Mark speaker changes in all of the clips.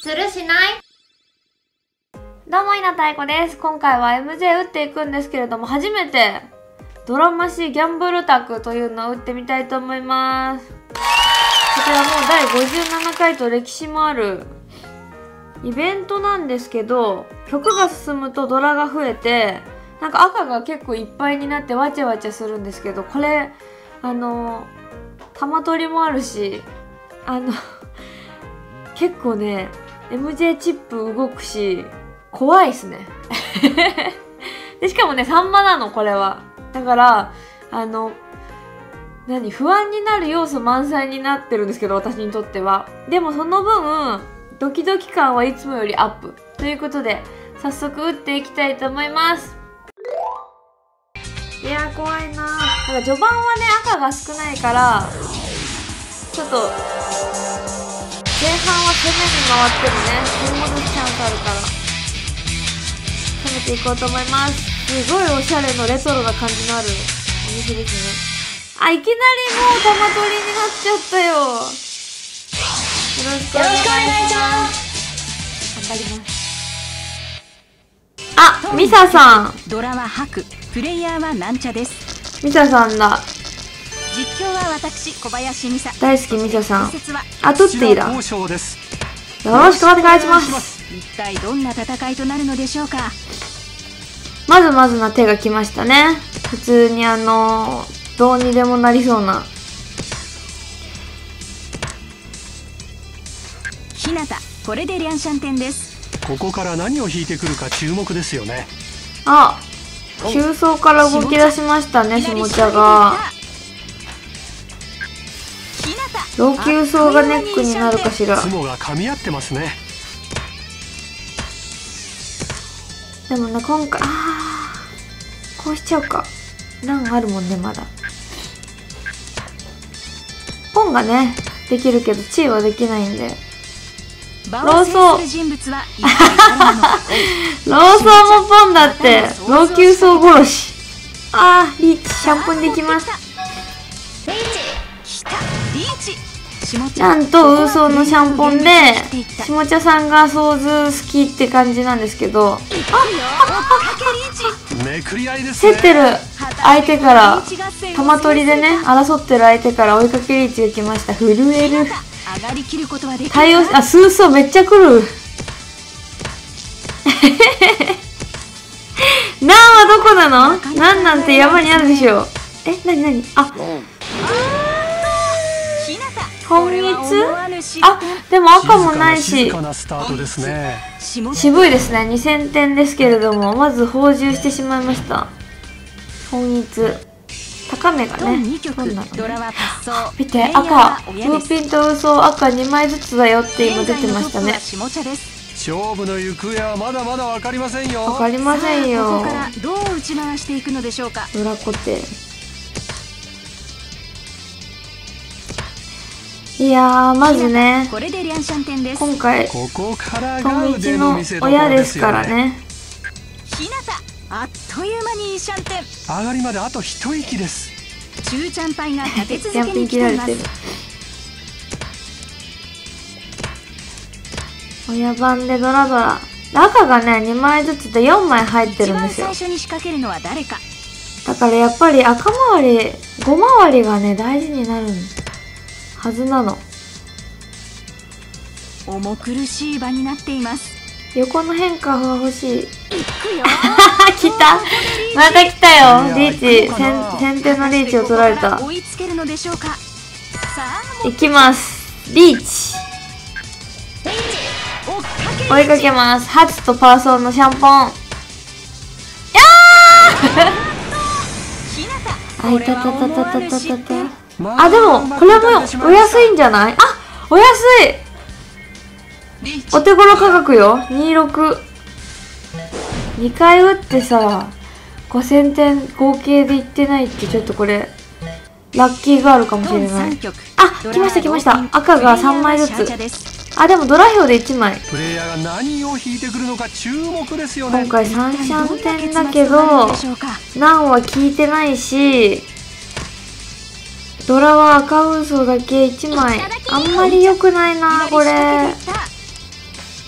Speaker 1: するしない。
Speaker 2: どうも、稲太鼓です。今回は MJ 打っていくんですけれども、初めてドラマシギャンブル卓というのを打ってみたいと思います。こちらもう第57回と歴史もあるイベントなんですけど、曲が進むとドラが増えて、なんか赤が結構いっぱいになってわちゃわちゃするんですけど、これ玉取りもあるし、結構ね MJ チップ動くし怖いっすねでしかもねサンマなのこれは。だから不安になる要素満載になってるんですけど、私にとっては。でもその分ドキドキ感はいつもよりアップということで、早速打っていきたいと思います。いやー怖いなー。なんか序盤はね赤が少ないからちょっと前半は攻めに回ってもね取り戻すチャンスあるから攻めていこうと思います。すごいおしゃれのレトロな感じのあるお店ですね。あ、いきなりもう玉取りになっちゃったよ。よろしくお願いします。頑張ります。あ、ミサさん。
Speaker 3: ドラは白、プレイヤーはなんちゃです。
Speaker 2: ミサさんだ。
Speaker 3: 実況は私小林美沙。
Speaker 2: 大好きミサさん。あ、トッティだ。よろしくお願いします。
Speaker 3: 一体どんな戦いとなるのでしょうか。
Speaker 2: まずまずな手が来ましたね。普通にどうにでもなりそうな。
Speaker 3: ひなた、これでリャンシャンテンです。
Speaker 4: ここから何を引いてくるか注目ですよね。
Speaker 2: あ、急走から動き出しましたね、下茶が。老急走がネックになるかしら。
Speaker 4: ツモが噛み合ってますね。
Speaker 2: でもね、今回こうしちゃうか。ランあるもんね、まだ。ポンがねできるけどチーはできないんで。ローソーローソーもポンだって。老急走殺し。リーチシャンプンできます。ちゃんとウーソーのシャンポンで下茶さんがソーズ好きって感じなんですけど、競ってる相手から玉取りでね争ってる相手から追いかけリーチが来ました。震える。対応スーソーめっちゃ来るナンはどこなの。ナンなんて山にあるでしょ。なに本日。でも赤もないし渋いですね。2000点ですけれども、まず放獣してしまいました。本日高めがね、見て赤、ブーピンとウーソー赤2枚ずつだよって今出てましたね。
Speaker 4: 勝負の行方はまだまだ分かりませんよ。
Speaker 2: 分かりませんよ。
Speaker 3: ここからどう打ち回していくのでしょうか。
Speaker 2: ドラコテ。いやー、まずね今回トミチの親ですからね。
Speaker 3: ひなた、あっという間にいいシャンテン。
Speaker 4: 上がりまであと一息です。
Speaker 3: 中ちゃんパイが立て続けに来ています。
Speaker 2: 親番でドラドラ。赤がね2枚ずつで4枚入ってるんですよ。
Speaker 3: 一番最初に仕掛けるのは誰か。
Speaker 2: だからやっぱり赤回り5回りがね大事になるはずなの。
Speaker 3: 重苦しい場になっています。
Speaker 2: 横の変化が欲しい。来た、また来たよ。リーチ、先手のリーチを取られた。
Speaker 3: 追いつけるのでしょうか。
Speaker 2: いきます。リーチ追いかけます。ハツとパーソンのシャンポン。いたたたたたたたた。でもこれもお安いんじゃない。お安い。お手頃価格よ。26。2回打ってさ5000点合計でいってないって、ちょっとこれラッキーがあるかもしれない。来ました来ました。赤が3枚ずつ。でもドラ票で1枚。
Speaker 4: プレイヤーが何を引いてくるのか注目ですよね。
Speaker 2: 今回3シャン点だけどナンは効いてないし、ドラは赤ウーソーだけ1枚。あんまり良くないなこれ。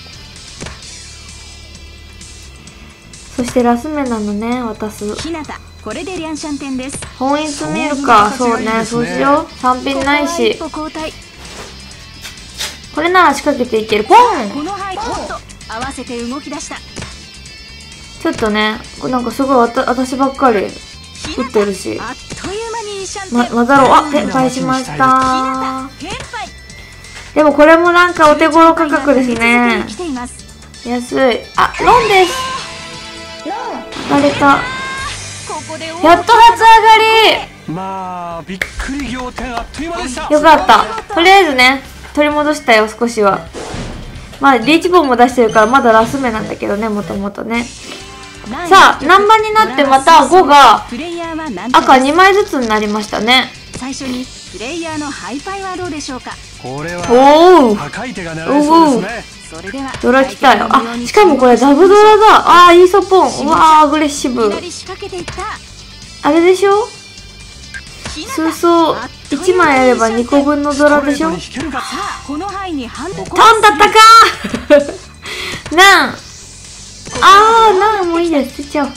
Speaker 2: そしてラス目なのね、渡す。
Speaker 3: 日向、これでリャンシャン点です。
Speaker 2: 本一見るか。そうね、そうしよう。3品ないし。
Speaker 3: ここは一歩後退。
Speaker 2: これなら仕掛けていける。ポン。
Speaker 3: この範囲、おっと合わせて動き出した。
Speaker 2: ちょっとね、なんかすごい私ばっかり打ってるし。
Speaker 3: あっという間にシャンテン。
Speaker 2: 混ざろう。あ、転売しました。
Speaker 3: 転売。
Speaker 2: でもこれもなんかお手頃価格ですね。
Speaker 3: 来ています。
Speaker 2: 安い。あ、ロンです。上がれた。
Speaker 3: ここで
Speaker 2: やっと初上が
Speaker 4: まあびっくり仰天、あっという間でした。
Speaker 2: り。よかった。とりあえずね、取り戻したよ、少しは。まあ、リーチボンも出してるから、まだラス目なんだけどね、もともとね。さあ、何番になってまた5が赤2枚ずつになりましたね。
Speaker 3: 最初にプレイヤーのハイパイはどうでしょうか。
Speaker 4: これは
Speaker 2: おお、
Speaker 4: 高い手が狙えそうですね。
Speaker 3: それでは
Speaker 2: ドラ来たよ。あ、しかもこれダブドラだ。あー、イーソポン。うわー、アグレッシブ。
Speaker 3: 仕掛けていった。
Speaker 2: あれでしょ、数層1枚あれば2個分のドラでしょ。
Speaker 4: ストレートに引けるか。
Speaker 3: さあこの範囲に半歩
Speaker 2: タンだったかーなんあー、なんもういいです。捨てちゃおう。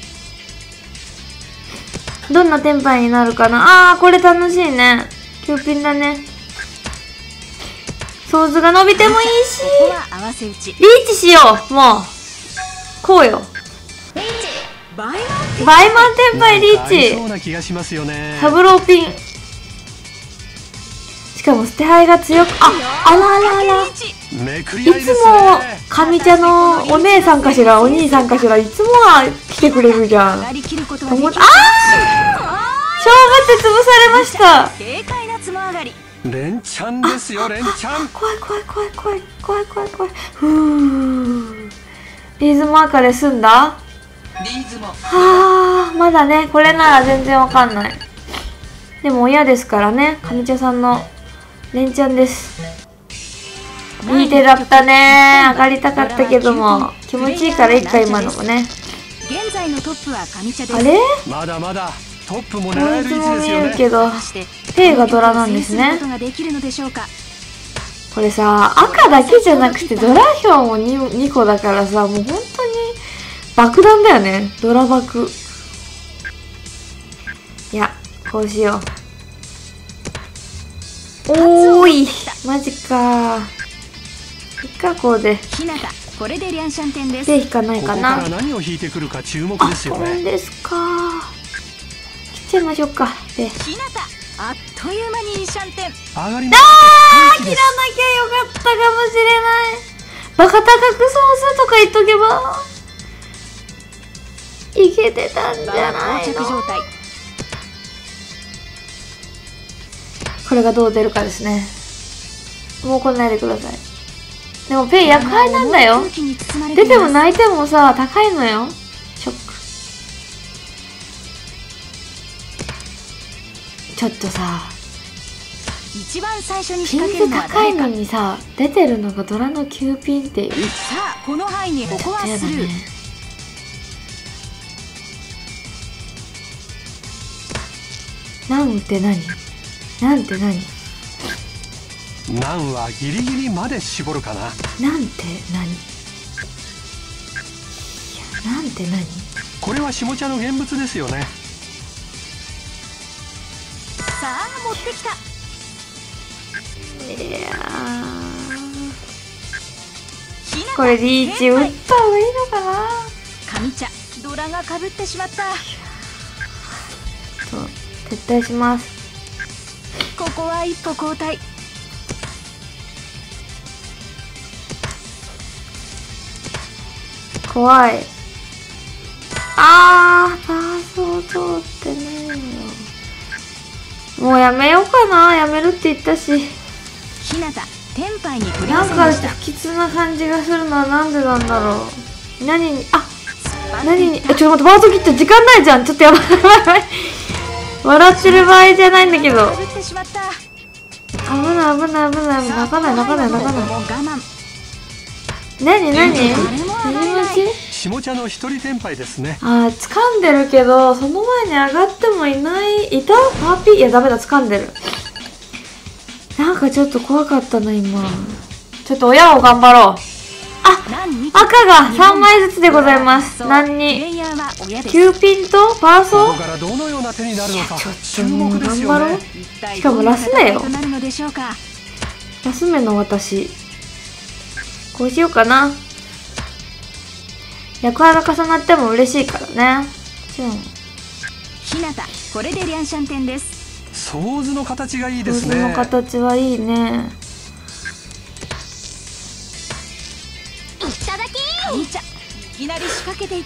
Speaker 2: どんなテンパイになるかな。あー、これ楽しいね。9ピンだね。ソーズが伸びてもいいし。
Speaker 3: ここは合わせ打ち。
Speaker 2: リーチしよう。もう。こうよ。
Speaker 3: バイマン
Speaker 2: バイマンテンパイリー
Speaker 4: 合い
Speaker 2: チ。
Speaker 4: そうな気がしますよね。
Speaker 2: サブローピン。しかも捨て牌が強く、あらあらあら。
Speaker 4: めくり合い
Speaker 2: いつ
Speaker 4: です
Speaker 2: も
Speaker 4: ね。
Speaker 2: 上茶のお姉さんかしらお兄さんかしらいつもは来てくれるじゃん。
Speaker 3: 上がりきること
Speaker 2: あー、
Speaker 3: はでき
Speaker 2: 勝負って潰されました。
Speaker 3: 軽快なつも上がり。
Speaker 4: 連チャンですよ、連チャン。
Speaker 2: 怖い怖い怖い怖い怖い怖い怖い。ふー。リーズム赤で済んだ。はあ、まだね、これなら全然わかんない。でも親ですからね、上茶さんの連チャンです。いい手だったね。上がりたかったけども気持ちいいからいいか、今のもね。
Speaker 3: 現在のトップは上茶です。
Speaker 2: あれ、
Speaker 4: まだまだトップも
Speaker 2: こ
Speaker 4: 狙え
Speaker 2: いつも見
Speaker 4: る位置ですよね。
Speaker 2: えるけど、ペイがドラなんですね。
Speaker 3: ことができるのでしょうか。
Speaker 2: これさ、赤だけじゃなくてドラ票も 2個だからさ、もう本当に爆弾だよね。ドラ爆。いや、こうしよう。おーい、マジか。いっか、こうで。
Speaker 3: 日向、これでリャンシャン点です。
Speaker 2: 手引かないかな。
Speaker 4: ここから何を引いてくるか注目
Speaker 2: あ、
Speaker 4: ですよ
Speaker 2: そう
Speaker 4: ね。
Speaker 2: ですか。切っちゃいましょうか。で、
Speaker 3: 日向、あっという間にシャンテン。
Speaker 4: 上がりま
Speaker 2: 切らなきゃよかったかもしれない。バカ高くソースとか言っとけばいけてたんじゃない
Speaker 3: 膠着状
Speaker 2: の。
Speaker 3: 態。
Speaker 2: これがどう出るかですね。もう来ないでください。でもペイ役配なんだよ。
Speaker 3: 空気に包まれています。
Speaker 2: 出ても泣いてもさ、高いのよ。ショック。ちょっとさ、
Speaker 3: 一番最初に仕
Speaker 2: ピン
Speaker 3: 掛けるのは
Speaker 2: ズ高い
Speaker 3: 誰か。
Speaker 2: のにさ、出てるのがドラの9ピンっていう。
Speaker 3: さあこの範囲にここはスルー。
Speaker 2: なんて何？なんて何？
Speaker 4: 難はギリギリまで絞るかな。
Speaker 2: なんて何？いや、なんて何？
Speaker 4: これは下茶の現物ですよね。
Speaker 3: さあ持ってきた。
Speaker 2: いや
Speaker 3: 日向、
Speaker 2: これリーチ打った方がいいのかな。
Speaker 3: 上茶、ドラがかぶってしまった。
Speaker 2: そう、撤退します。
Speaker 3: ここは一歩後退。
Speaker 2: 怖い。あー、パーソー通ってねえよ。もうやめようかな。やめるって言ったし。
Speaker 3: 日向、テンパイに取り
Speaker 2: なんか
Speaker 3: 寄せました。
Speaker 2: 不吉な感じがするのはなんでなんだろう。何に、あ、何に、ちょっと待って、バート切って時間ないじゃん。ちょっとやばいやばいやばい。笑ってる場合じゃないんだけど。
Speaker 3: かぶってしまった。
Speaker 2: 危ない危ない危ない。泣かない泣かない泣かない。
Speaker 3: もう我慢。
Speaker 2: 何何
Speaker 3: 誰も上がれない。
Speaker 2: 何待ち？
Speaker 4: 下茶の一人天敗ですね。
Speaker 2: あー、掴んでるけど、その前に上がってもいない、いた？パーピー？いや、ダメだ、掴んでる。なんかちょっと怖かったな、今。ちょっと親を頑張ろう。
Speaker 3: 何2
Speaker 2: 赤が3枚ずつでございます。何
Speaker 3: プ
Speaker 2: に
Speaker 3: レイヤーは親です。
Speaker 2: 9ピンとパーソ
Speaker 4: ここからどのような手になるのか注
Speaker 2: もう
Speaker 4: 目ですよ
Speaker 2: 頑張ろう
Speaker 4: ね。
Speaker 3: 一体
Speaker 2: しかもラスだよ
Speaker 3: どんな戦いとなるのでしょうか。
Speaker 2: 安めの私。こうしようかな。役割が重なっても嬉しいからね。
Speaker 3: ひなた、これでリャンシャンテンです。
Speaker 4: 想図の形がいいです
Speaker 2: この
Speaker 4: ね。
Speaker 2: 形はいいね。
Speaker 3: いただきー。いきなり仕掛けていった。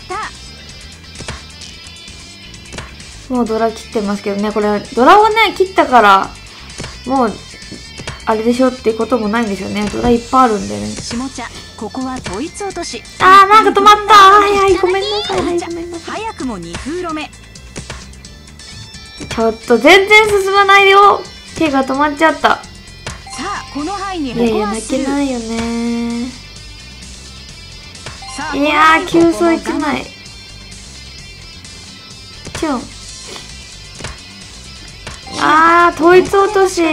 Speaker 2: もうドラ切ってますけどね。これドラをね切ったからもうあれでしょっていうこともないんですよね。ドラいっぱいあるんでね。
Speaker 3: 下茶、ここは統一落とし。
Speaker 2: あーなんか止まった。はいはいごめんなさい。はいごめんなさい。
Speaker 3: 早くも2風呂目。
Speaker 2: ちょっと全然進まないよ。手が止まっちゃった。
Speaker 3: さあこの範囲に
Speaker 2: いやい
Speaker 3: ここ
Speaker 2: や泣け
Speaker 3: はする。
Speaker 2: ないよね。
Speaker 3: さあ
Speaker 2: いやー急走1枚。チュン。あー統一落とし。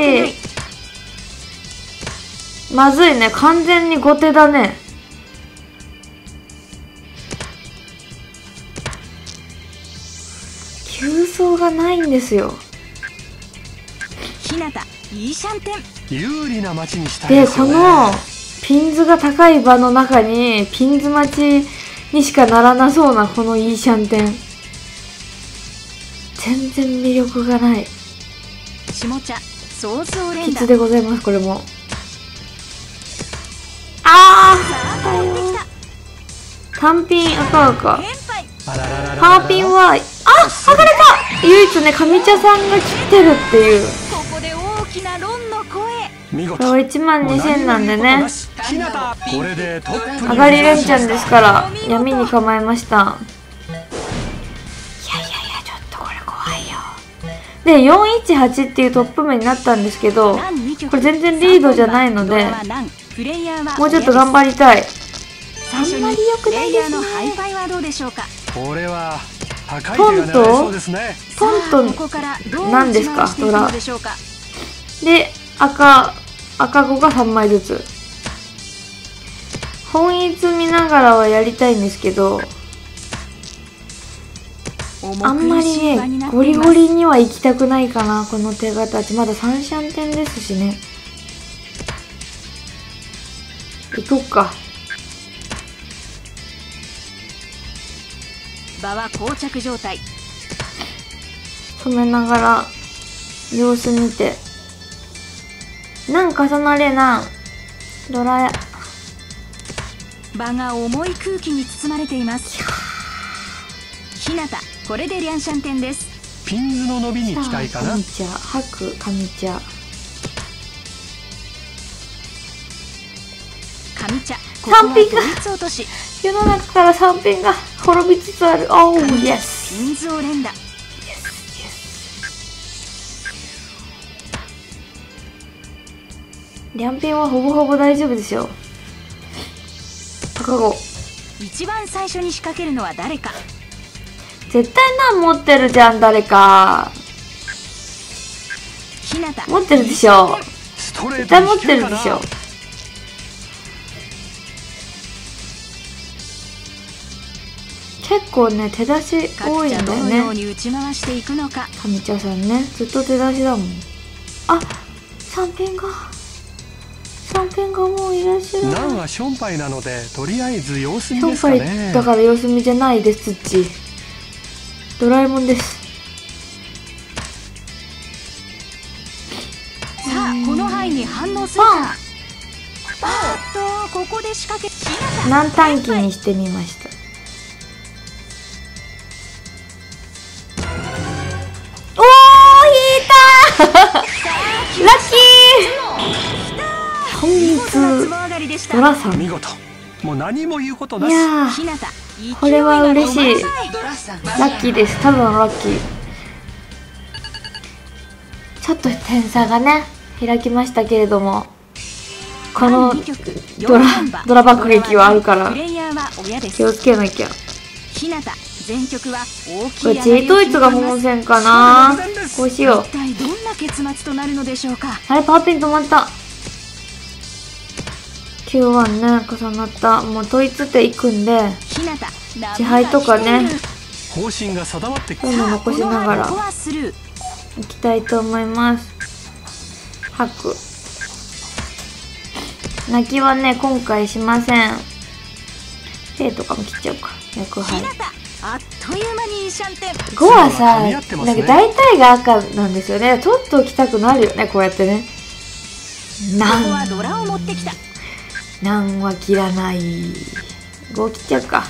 Speaker 2: まずいね。完全に後手だね。急走がないんですよ。
Speaker 3: ひなた、いいシャンテン。
Speaker 4: 有利な街にしたい
Speaker 2: で
Speaker 4: ですよね。
Speaker 2: このピンズが高い場の中にピンズ待ちにしかならなそうなこのいいシャンテン。全然魅力がない。
Speaker 3: 下茶、ソースオレンダ。
Speaker 2: キツでございます。これもあ
Speaker 3: さあ帰ってきた。
Speaker 2: 単品赤赤
Speaker 3: 連敗。
Speaker 4: あららららら
Speaker 2: パーピンは剥がれた。唯一ね上茶さんが切ってるっていう。
Speaker 3: ここで大きなロンの声。
Speaker 4: 見事。
Speaker 2: これは12000なんでね。
Speaker 4: ひなた、これでトップに
Speaker 2: 上がりレンチャンですから闇に構えました。いやいやいやちょっとこれ怖いよ。で418っていうトップ目になったんですけどこれ全然リードじゃないのでもうちょっと頑張りたい。あんまり良くないですね。
Speaker 3: プレイヤーのハイファイはどうでしょうか。
Speaker 4: これは高い手が狙えそうですね。
Speaker 2: トントン
Speaker 3: ここからどう
Speaker 2: 何ですか
Speaker 3: 打ち回していくのでしょうか。
Speaker 2: で赤5が3枚ずつ。本一見ながらはやりたいんですけどあんまりねゴリゴリには行きたくないかな。この手形まだ3シャンテンですしね。行こっか。
Speaker 3: 場は膠着状態。
Speaker 2: 染めながら様子見てなん重なれなドラや。
Speaker 3: 場が重い空気に包まれています。ひなた、これでリャンシャンテンです。
Speaker 4: ピンズの伸びに期待かな。
Speaker 2: 上茶白上茶
Speaker 3: 上茶、ここは
Speaker 2: 三品が
Speaker 3: 統一落とし。
Speaker 2: 世の中から3品が滅びつつある。おーイエス
Speaker 3: ピンズを連打。
Speaker 2: リャンピンはほぼほぼ大丈夫ですよ。赤子
Speaker 3: 一番最初に仕掛けるのは誰か。
Speaker 2: 絶対なん持ってるじゃん誰か。
Speaker 3: ひなた、
Speaker 2: 持ってるでしょ。
Speaker 4: ストレー
Speaker 2: 絶対持っ
Speaker 4: トに引けるかな。
Speaker 2: てるでしょ。結構ね手出し多いんだよ
Speaker 3: 各茶どのよう
Speaker 2: ね。
Speaker 3: に打ち回していくのか。
Speaker 2: 上茶さんねずっと手出しだもん。あ3品がもういらっしゃる。
Speaker 4: ナンはションパイなのでとりあえず様子見
Speaker 2: ション
Speaker 4: ですか
Speaker 2: パイ
Speaker 4: ね。
Speaker 2: だから様子見じゃないです。ツッチドラえもんです。
Speaker 3: さあこの範囲に反応するか。ここで仕掛け。ひなた、
Speaker 2: 何短期にしてみました。おー引いたーラッキー。本
Speaker 3: 見事な
Speaker 2: 日
Speaker 3: つぼ上がりでした。
Speaker 2: ドラさん。い
Speaker 4: 見事。もう何も言うことなし。
Speaker 2: や
Speaker 3: ひなた、
Speaker 2: ーこれは嬉しい。
Speaker 3: 勢いが
Speaker 2: ラッキーです。ただのラッキー。ちょっと点差がね開きましたけれどもこのドラ爆撃はあるから
Speaker 3: プレイヤーは親です。
Speaker 2: 気をつけなきゃ。
Speaker 3: ひなた、全曲は大きい
Speaker 2: これ J 統一が本戦かな。こうしよう。
Speaker 3: 一体どんな結末となるのでしょうか。
Speaker 2: あれパーピン止まった。 9-1ね、重なった。もう統一っていくんで、
Speaker 3: 日向
Speaker 2: 支配とかね、
Speaker 4: 方針が定まって
Speaker 2: そういうの残しながら
Speaker 3: ここはスルー。
Speaker 2: いきたいと思います。吐く。泣きはね、今回しません。手とかも切っちゃうか。薬杯。
Speaker 3: 日向あっという間にシャンテン。
Speaker 2: 5はさ、
Speaker 4: 噛み合ってますね
Speaker 2: なんか大体が赤なんですよね。取っておきたくなるよね、こうやってね。
Speaker 3: ここはドラを持ってきた。
Speaker 2: なんは切らない。5切っちゃうか。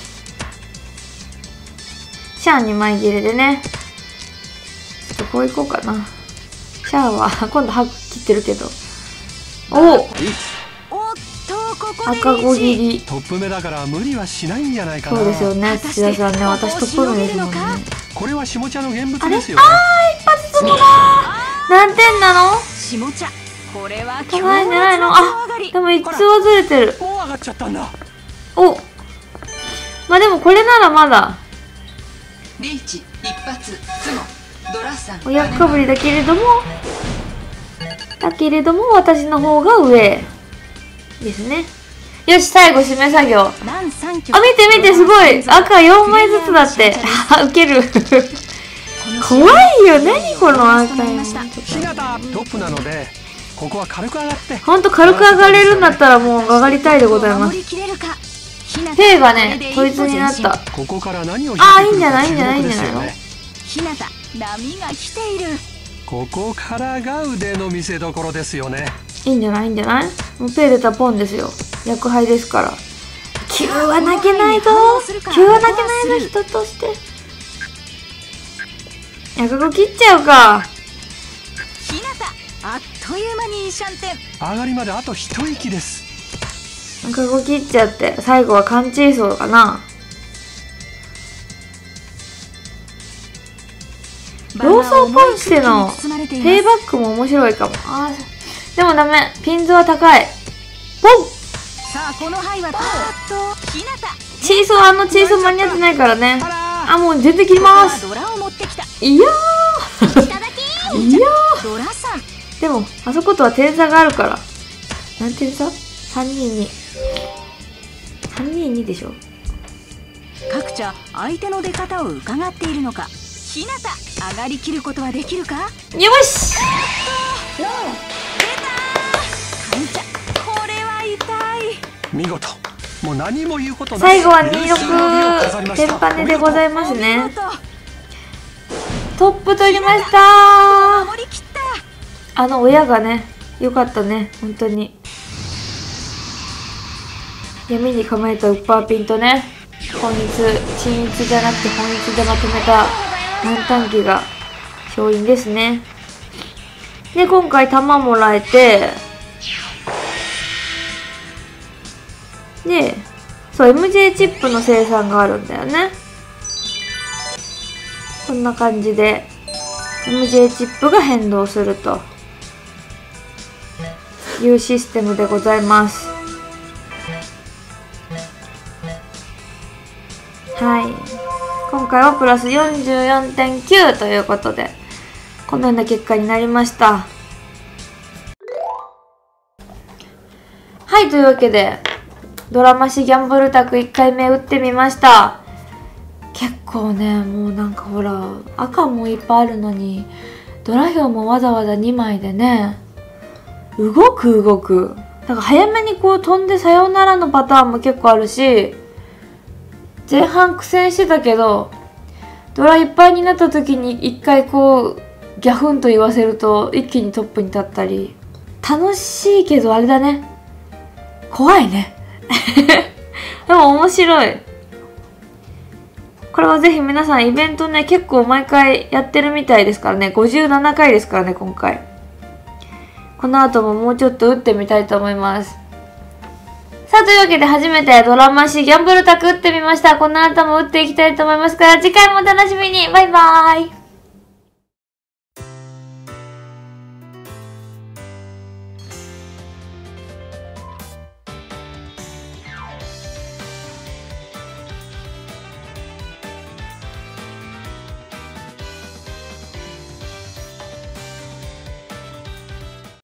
Speaker 2: シャア2枚切れでね。ちょっとこういこうかな。シャアは今度歯切ってるけど。お
Speaker 3: おっとここで
Speaker 2: 赤5切り。
Speaker 4: トップ目だから無理はしないんじゃないかな。
Speaker 2: そうですよね、土田さんね。私トップ目ですもんね。
Speaker 4: これは下茶の現物ですよね。
Speaker 2: 一発ともだ。何点なの？
Speaker 3: 下茶。これは
Speaker 2: 高いんじゃないの？あ、でも一つはずれてる。
Speaker 4: もう上がっちゃったんだ。
Speaker 2: お、まあでもこれならまだ
Speaker 1: リーチ一発ツモドラさん
Speaker 2: 親かぶりだけれども私の方が上ですね。よし、最後締め作業。あ、
Speaker 3: 南三局。
Speaker 2: 見て見て、すごい赤4枚ずつだって。あ、ウケる。怖いよ。何この赤いの。
Speaker 4: 日向トップなのでここは軽く上がって。
Speaker 2: ほんと軽く上がれるんだったらもう上がりたいでございます。手がね、統一になった。
Speaker 4: ここから何を
Speaker 2: あ、いいんじゃないいいんじゃないいいんじゃないの。
Speaker 3: 日向波が来ている。
Speaker 4: ここからが腕の見せ所ですよね。
Speaker 2: いいんじゃないいいんじゃない。もうペー出たポンですよ。薬杯ですから。9は泣けないぞ。9は泣けないぞ、人として。薬5切っちゃうか。
Speaker 3: 日向あっという間にシャンテン。
Speaker 4: 上がりまであと一息です。
Speaker 2: 薬5切っちゃって、最後は缶チーソーかな。ローソーポンしてのペイバックも面白いかも。あー、でもダメ。ピンズは高い。ポン。
Speaker 3: さあこの牌はと日向。
Speaker 2: チーソー、チーソー間に合ってないからね。あ、もう全然切ります。
Speaker 3: ドラを持ってきた。
Speaker 2: いやー。
Speaker 3: いただき。
Speaker 2: いや
Speaker 3: ドラさん。
Speaker 2: ー。でも、あそことは点差があるから。何点差 ?322。322でしょ。
Speaker 3: 各茶相手の出方を伺っているのか。日向上がりきることはできるか。
Speaker 2: よし。
Speaker 3: 出た感謝。これは痛い。
Speaker 4: 見事。もう何も言うことない。
Speaker 2: 最後は26テンパネでございますね。トップ取りましたー。
Speaker 3: 守りきった。
Speaker 2: 親がね、よかったね、本当に。闇に構えたウッパーピンとね、鎮一じゃなくて本一でまとめたランタン機が勝因ですね。で、今回弾もらえて、で、そう、MJ チップの生産があるんだよね。こんな感じで、MJ チップが変動するというシステムでございます。はい。今回はプラス 44.9 ということで、このような結果になりました。はい、というわけで、ドラマ誌ギャンブル卓1回目打ってみました。結構ね、もうなんかほら、赤もいっぱいあるのに、ドラヒョウもわざわざ2枚でね、動く。だから早めにこう飛んでさよならのパターンも結構あるし、前半苦戦してたけど、ドラいっぱいになった時に一回こう、ギャフンと言わせると一気にトップに立ったり、楽しいけどあれだね。怖いね。でも面白い。これはぜひ皆さんイベントね、結構毎回やってるみたいですからね。57回ですからね、今回。この後ももうちょっと打ってみたいと思います。さあ、というわけで初めてドラマ誌ギャンブル卓打ってみました。この後も打っていきたいと思いますから、次回もお楽しみに。バイバーイ。